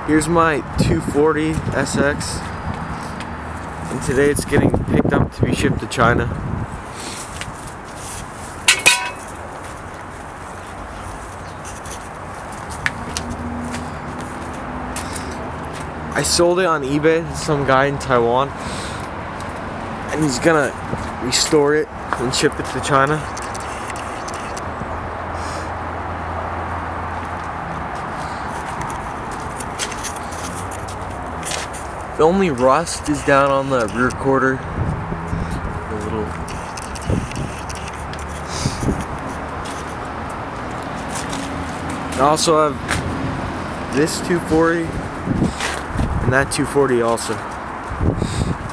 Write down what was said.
Here's my 240 SX, and today it's getting picked up to be shipped to China. I sold it on eBay to some guy in Taiwan, and he's gonna restore it and ship it to China. The only rust is down on the rear quarter. A little. I also have this 240 and that 240 also.